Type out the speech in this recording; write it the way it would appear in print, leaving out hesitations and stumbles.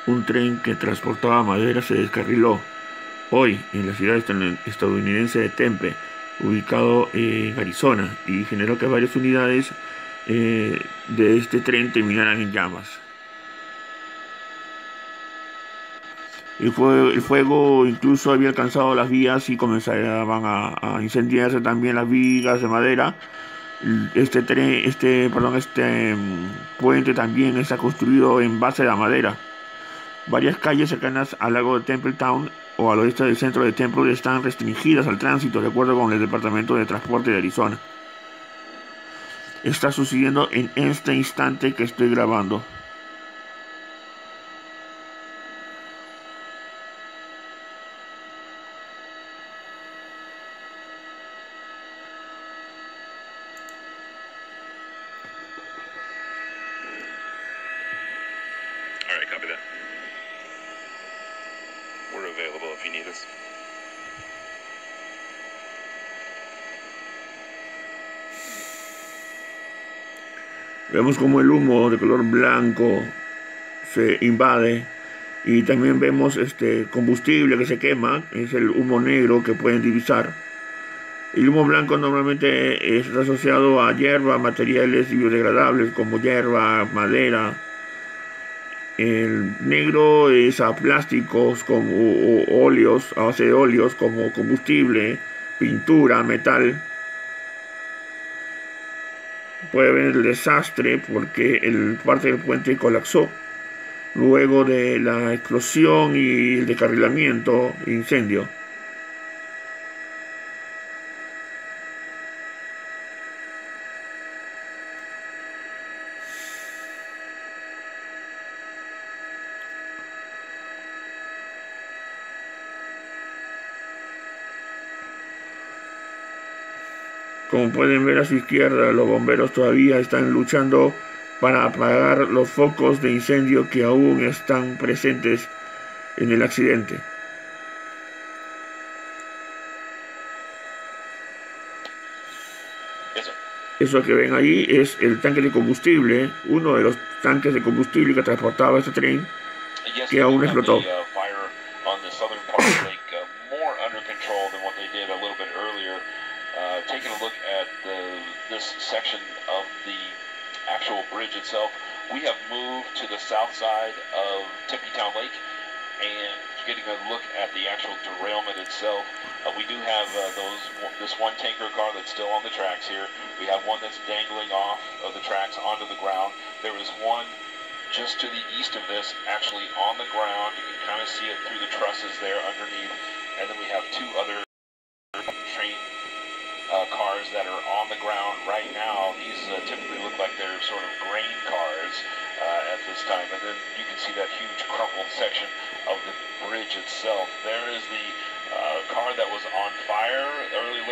un tren que transportaba madera se descarriló hoy en la ciudad estadounidense de Tempe, ubicado en Arizona, y generó que varias unidades de este tren terminaran en llamas. El fuego incluso había alcanzado las vías y comenzaban a incendiarse también las vigas de madera. Este tren, perdón, puente también está construido en base de la madera. Varias calles cercanas al lago de Templetown o al oeste del centro de Temple están restringidas al tránsito, de acuerdo con el Departamento de Transporte de Arizona. Está sucediendo en este instante que estoy grabando. All right, copy that. We're available if you need us. Vemos como el humo de color blanco se invade y también vemos combustible que se quema, es el humo negro que pueden divisar. El humo blanco normalmente está asociado a hierba, materiales biodegradables como hierba, madera. El negro es a plásticos como o óleos, a base de óleos como combustible, pintura, metal. Puede haber el desastre porque parte del puente colapsó luego de la explosión y el descarrilamiento e incendio. Como pueden ver a su izquierda, los bomberos todavía están luchando para apagar los focos de incendio que aún están presentes en el accidente. Eso que ven ahí es el tanque de combustible, uno de los tanques de combustible que transportaba este tren, que aún explotó. Taking a look at this section of the actual bridge itself, we have moved to the south side of Tempe-Town Lake and getting a look at the actual derailment itself. We do have this one tanker car that's still on the tracks here. We have one that's dangling off of the tracks onto the ground. There is one just to the east of this, actually on the ground. You can kind of see it through the trusses there underneath. And then we have two other train cars that are on the ground right now. These typically look like they're sort of grain cars at this time. And then you can see that huge crumpled section of the bridge itself. There is the car that was on fire early